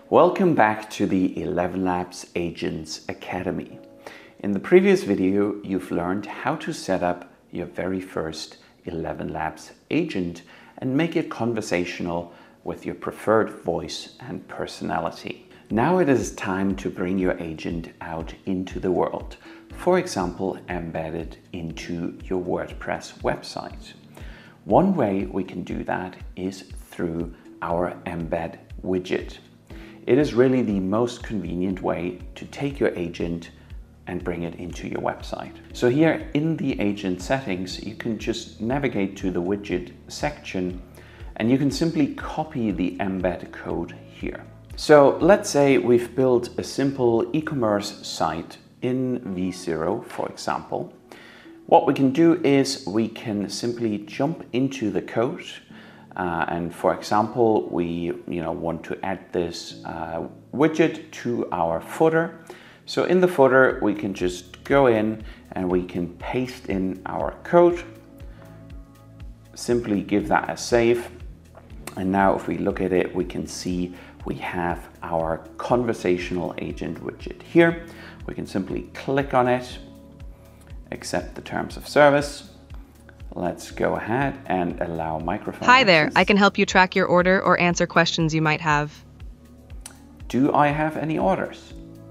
Welcome back to the ElevenLabs Agents Academy. In the previous video, you've learned how to set up your very first ElevenLabs agent and make it conversational with your preferred voice and personality. Now it is time to bring your agent out into the world. For example, embed it into your WordPress website. One way we can do that is through our Embed widget. It is really the most convenient way to take your agent and bring it into your website. So here in the agent settings, you can just navigate to the widget section and you can simply copy the embed code here. So let's say we've built a simple e-commerce site in V0, for example. What we can do is we can simply jump into the code. And for example, we want to add this widget to our footer. So in the footer, we can just go in and we can paste in our code, simply give that a save. And now if we look at it, we can see we have our conversational agent widget here. We can simply click on it, accept the terms of service. Let's go ahead and allow microphone Hi there, access. I can help you track your order or answer questions you might have. Do I have any orders?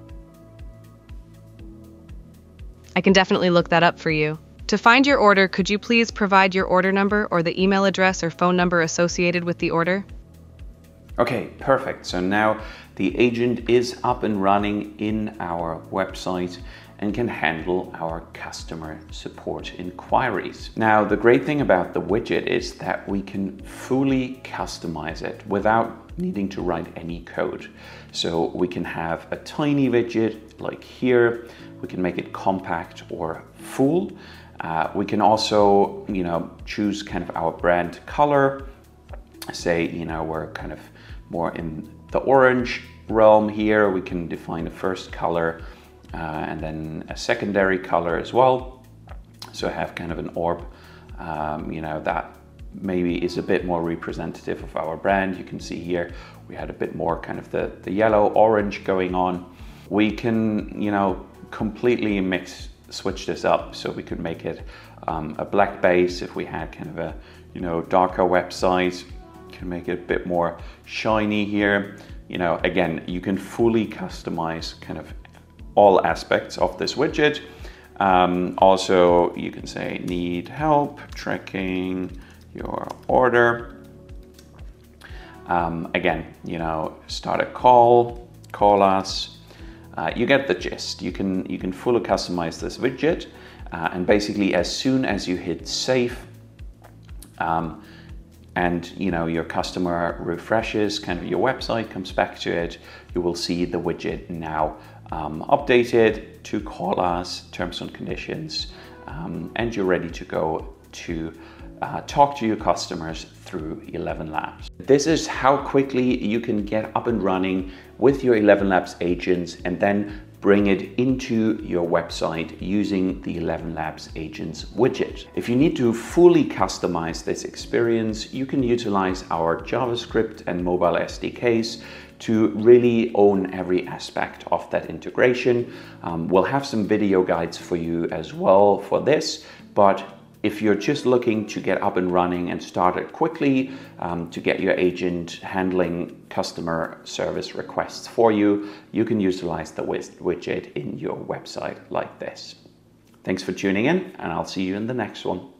I can definitely look that up for you. To find your order, could you please provide your order number or the email address or phone number associated with the order? Okay, perfect. So now the agent is up and running in our website and can handle our customer support inquiries. Now, the great thing about the widget is that we can fully customize it without needing to write any code. So we can have a tiny widget like here. We can make it compact or full. We can also, choose kind of our brand color. Say, we're kind of more in the orange realm here. We can define a first color and then a secondary color as well. So I have kind of an orb, that maybe is a bit more representative of our brand. You can see here, we had a bit more kind of the yellow orange going on. We can, completely switch this up. So we could make it a black base if we had kind of a, darker website. Can make it a bit more shiny here. Again, you can fully customize kind of all aspects of this widget. Also, you can say, need help tracking your order. Again, start a call us. You get the gist. You can fully customize this widget. And basically, as soon as you hit save, and your customer refreshes kind of your website, comes back to it, you will see the widget now updated to call us, terms and conditions, and you're ready to go to talk to your customers through ElevenLabs. This is how quickly you can get up and running with your ElevenLabs agents and then bring it into your website using the ElevenLabs Agents widget. If you need to fully customize this experience, you can utilize our JavaScript and mobile SDKs to really own every aspect of that integration. We'll have some video guides for you as well for this, but if you're just looking to get up and running and start it quickly, to get your agent handling customer service requests for you, you can utilize the widget in your website like this. Thanks for tuning in, and I'll see you in the next one.